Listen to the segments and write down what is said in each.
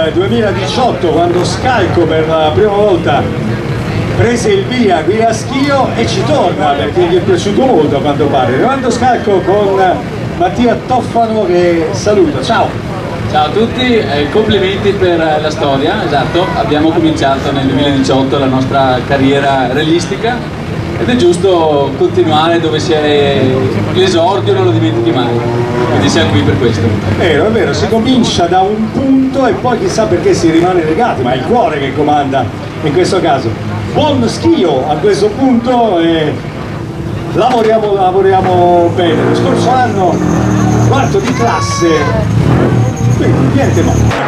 nel 2018, quando Scalco per la prima volta prese il via qui a Schio e ci torna perché gli è piaciuto molto a quanto pare. Rimando Scalco con Mattia Toffano che saluta. Ciao! Ciao a tutti, complimenti per la storia, esatto, abbiamo cominciato nel 2018 la nostra carriera realistica ed è giusto continuare dove si è l'esordio, non lo dimentichi mai, quindi siamo qui per questo. È vero, si comincia da un punto e poi chissà perché si rimane legati, ma è il cuore che comanda in questo caso. Buon Schio a questo punto e lavoriamo bene. Lo scorso anno quarto di classe, quindi niente male.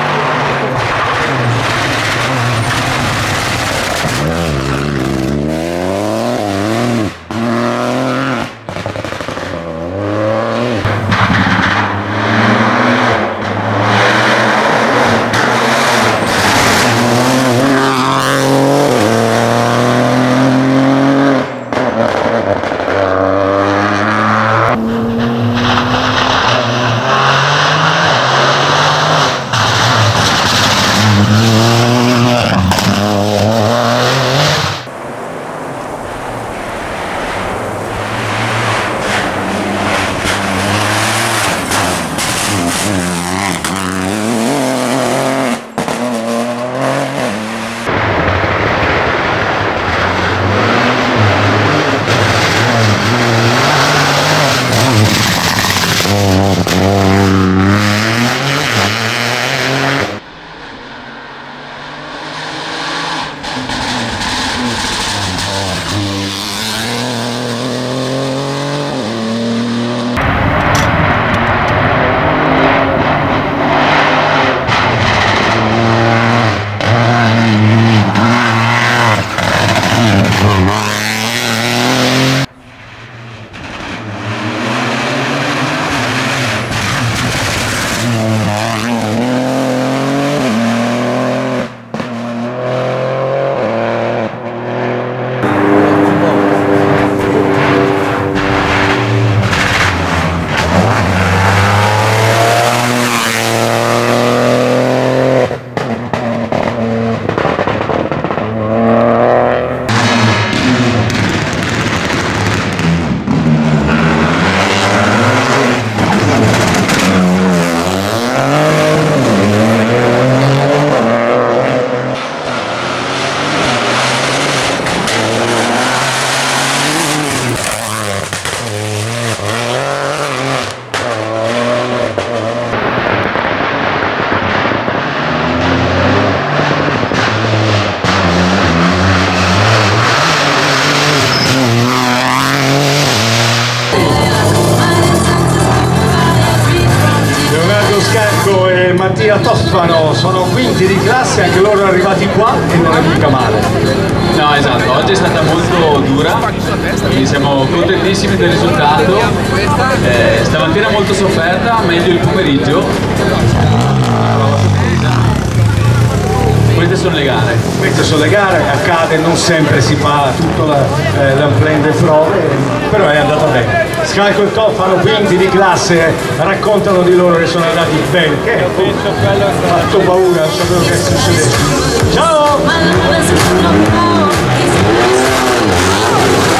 Mattia Toffano sono quinti di classe, anche loro arrivati qua e non è mica male. No, esatto, oggi è stata molto dura, quindi siamo contentissimi del risultato. Stamattina molto sofferta, meglio il pomeriggio. Queste sono le gare. Queste sono le gare, accade, non sempre si fa tutto l'amplente prove, però è andata bene. Scalco e Toffano, quinti di classe, raccontano di loro che sono andati bene. Che ho fatto paura, non sapevo che succedesse. Ciao!